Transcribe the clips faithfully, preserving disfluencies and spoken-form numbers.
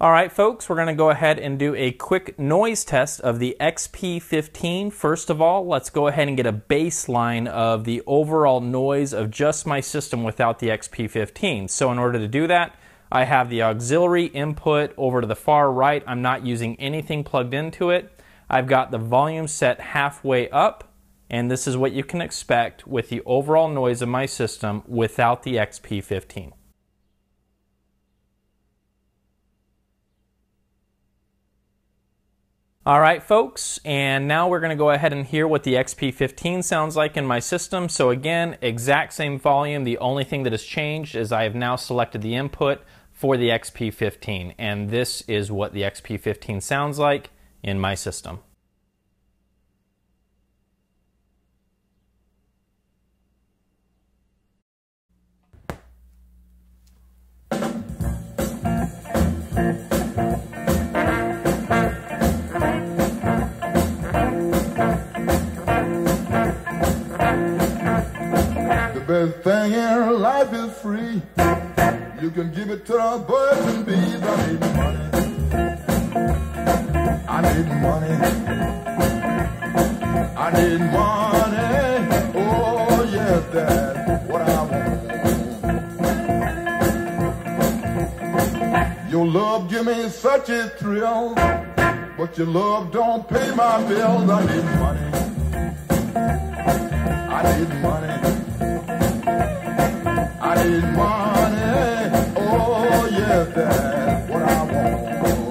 Alright folks, we're going to go ahead and do a quick noise test of the X P fifteen. First of all, let's go ahead and get a baseline of the overall noise of just my system without the X P fifteen. So in order to do that, I have the auxiliary input over to the far right. I'm not using anything plugged into it. I've got the volume set halfway up, and this is what you can expect with the overall noise of my system without the X P fifteen. Alright folks, and now we're going to go ahead and hear what the X P fifteen sounds like in my system. So again, exact same volume. The only thing that has changed is I have now selected the input for the X P fifteen, and this is what the X P fifteen sounds like in my system. The best thing in life is free. You can give it to the birds and bees. I need money. I need money. I need money. Oh yes, that's what I want. Your love give me such a thrill, but your love don't pay my bills. I need money. I need money. I need money, oh yes, that's what I want.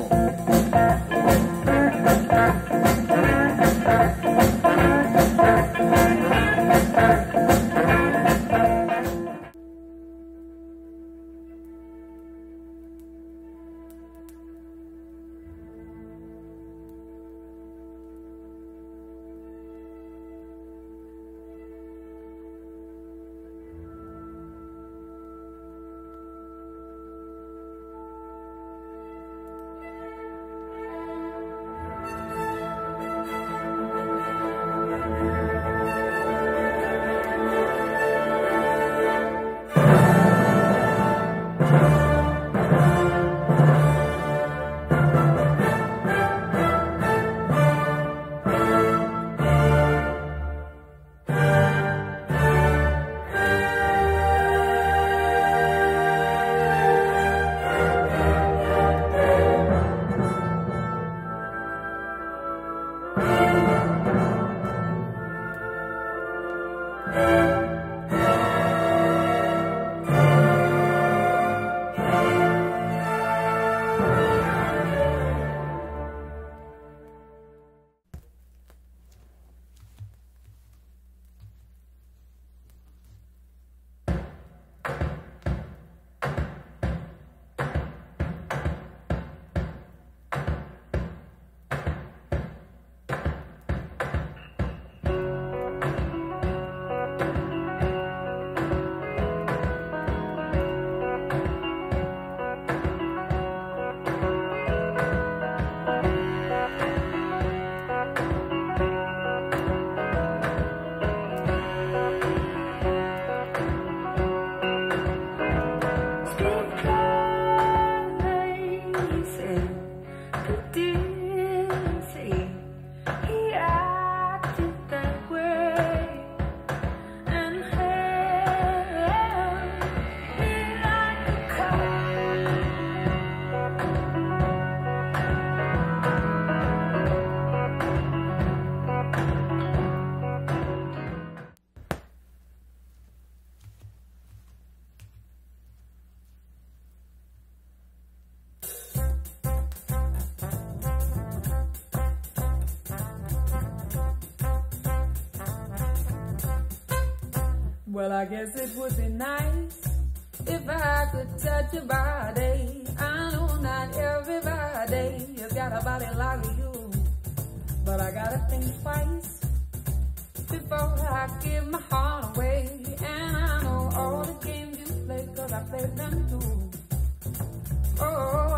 Well, I guess it would be nice if I could touch your body. I know not everybody has got a body like you, but I gotta think twice before I give my heart away. And I know all the games you play, cause I played them too. Oh.